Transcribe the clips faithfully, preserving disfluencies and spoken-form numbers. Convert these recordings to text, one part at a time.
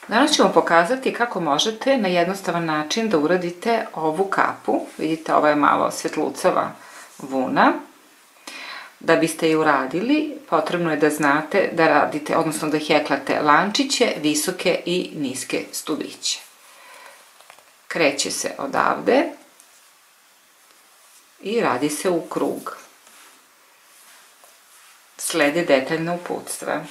Danas ćemo pokazati kako možete na jednostavan način da uradite ovu kapu. Vidite, ova je malo svetlucava vuna. Da biste je uradili, potrebno je da znate da radite, odnosno da heklate lančiće, visoke i niske stubiće. Kreće se odavde i radi se u krug. Slede detaljna uputstva.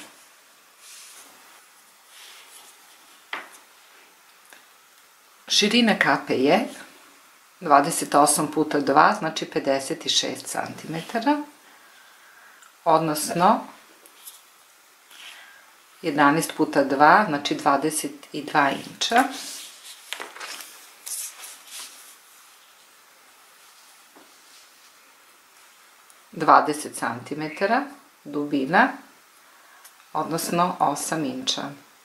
Širina kape je dvadeset osam puta dva, znači pedeset šest centimetara, odnosno jedanaest puta dva, znači dvadeset dva inča. dvadeset centimetara dubina, odnosno osam inča.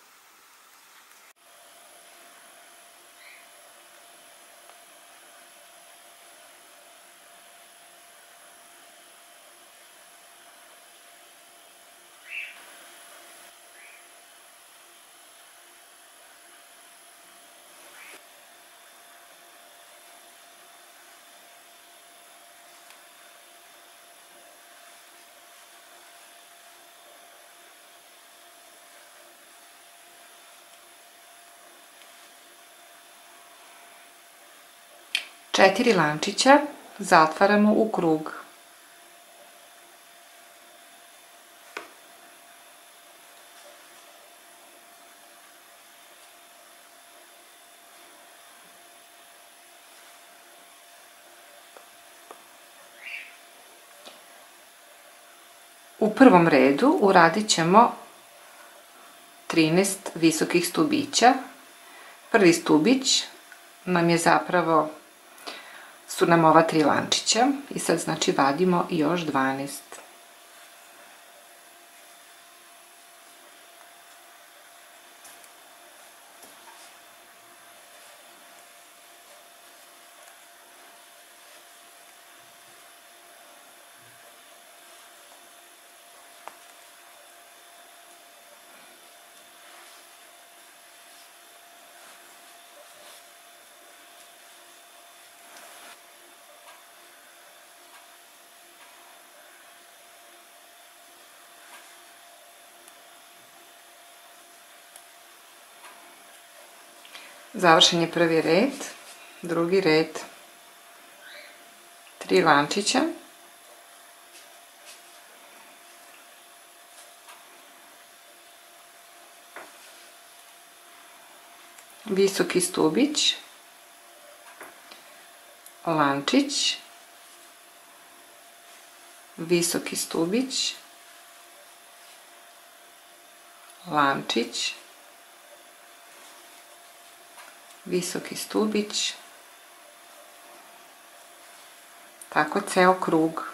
Četiri lančića zatvaramo u krug. U prvom redu uradit ćemo trinaest visokih stubića. Prvi stubić nam je zapravo su nam ova tri lančića i sad znači vadimo još dvanaest. Završen je prvi red, drugi red, tri lančića, visoki stubić, lančić, visoki stubić, lančić, visoki stubić, tako ceo krug.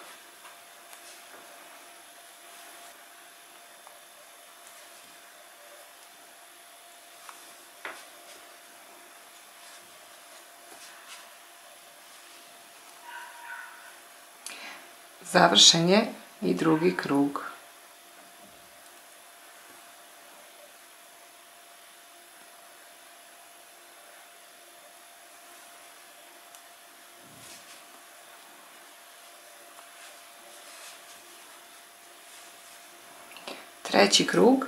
Završen je i drugi krug. Treći krug.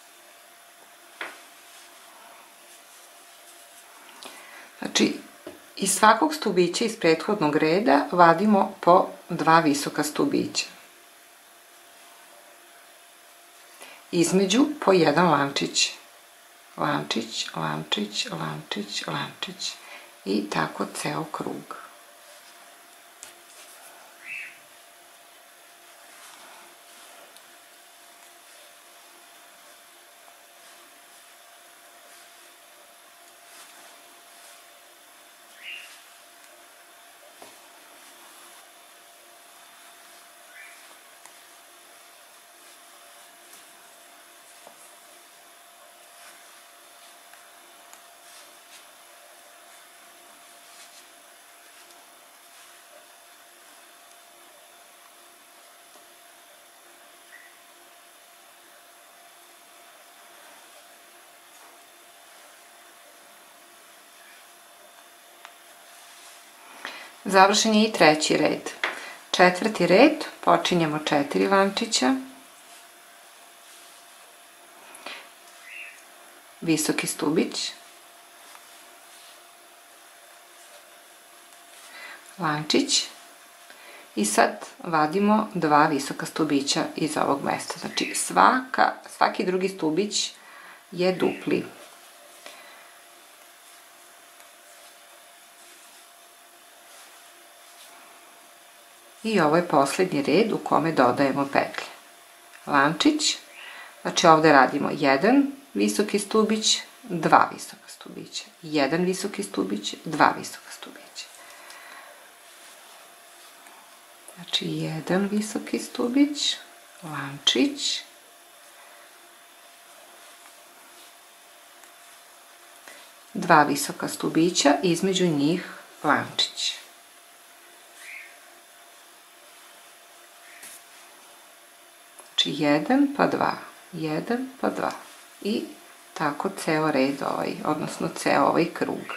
Znači, Iz svakog stubića iz prethodnog reda vadimo po dva visoka stubića. Između po jedan lančić. Lančić, lančić, lančić, lančić i tako ceo krug. Završen je i treći red. Četvrti red počinjemo četiri lančića, visoki stubić, lančić i sad vadimo dva visoka stubića iz ovog mesta. Znači svaka, svaki drugi stubić je dupli. I ovo je posljednji red u kome dodajemo petlje. Lančić, znači ovde radimo jedan visoki stubić, dva visoka stubića, jedan visoki stubić, dva visoka stubića. Znači jedan visoki stubić, lančić, dva visoka stubića, između njih lančić. Znači jedan pa dva, jedan pa dva i tako ceo red ovaj, odnosno ceo ovaj krug.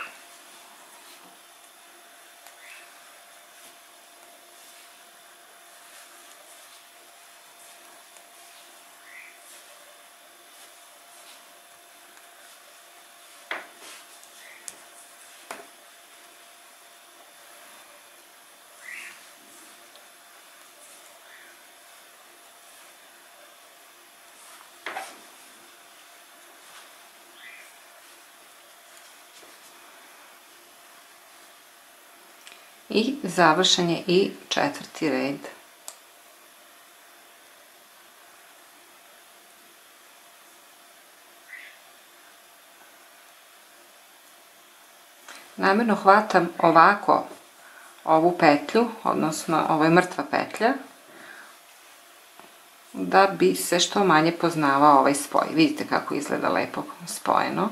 I završen je i četvrti red. Namjerno hvatam ovako ovu petlju, odnosno ovo je mrtva petlja, da bi se što manje poznavao ovaj spoj. Vidite kako izgleda lepo spojeno.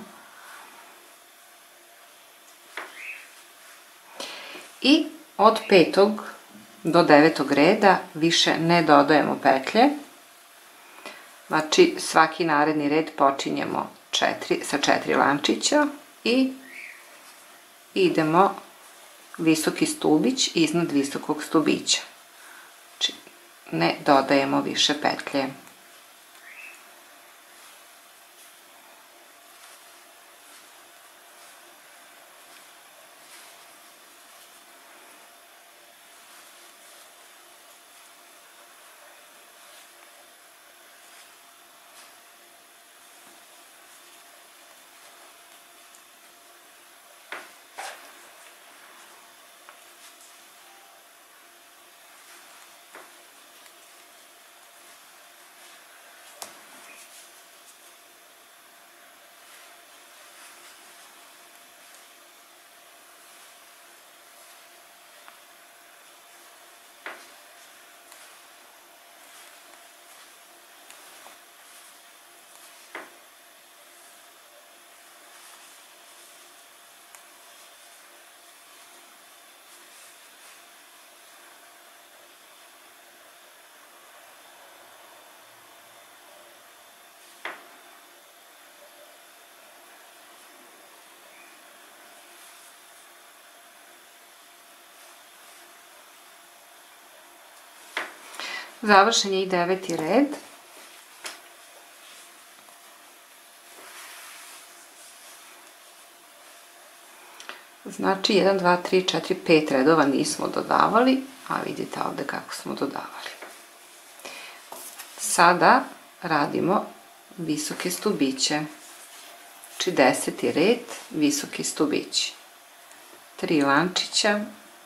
I od petog do devetog reda više ne dodajemo petlje. Znači svaki naredni red počinjemo četiri, sa četiri lančića i idemo visoki stubić iznad visokog stubića. Znači ne dodajemo više petlje. Završen je i deveti red. Znači jedan, dva, tri, četiri, pet redova nismo dodavali, a vidite ovde kako smo dodavali. Sada radimo visoke stubiće. Znači deseti red, visoki stubići. Tri lančića.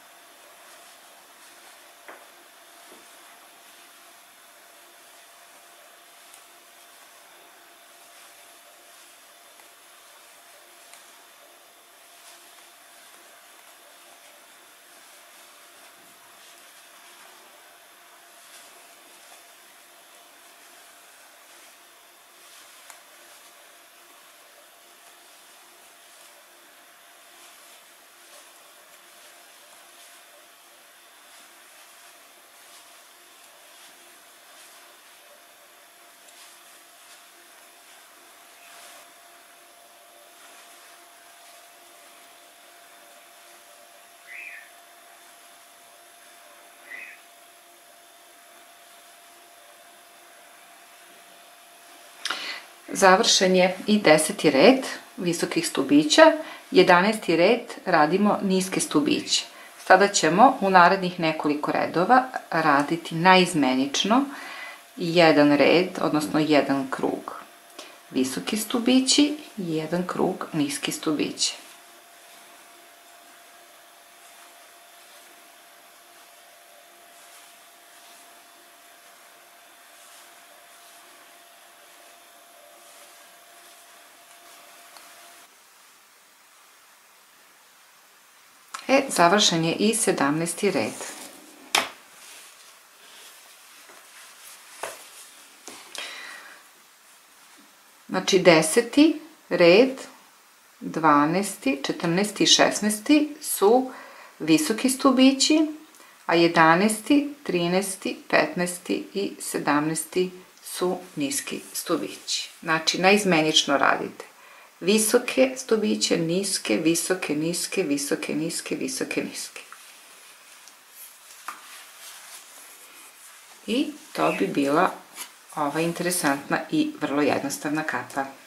Završen je i deseti red visokih stubića, jedanaesti red radimo niske stubiće. Sada ćemo u narednih nekoliko redova raditi naizmenično jedan red, odnosno jedan krug visoki stubići i jedan krug niski stubići. E, završen je i sedamnaesti red. Znači deseti red, dvanaesti, četrnaesti i šesnaesti su visoki stubići, a jedanaesti, trinaesti, petnaesti i sedamnaesti su niski stubići. Znači naizmenično radite. Visoke stubiće, niske, visoke, niske, visoke, niske, visoke, niske. I to bi bila ova interesantna i vrlo jednostavna kapa.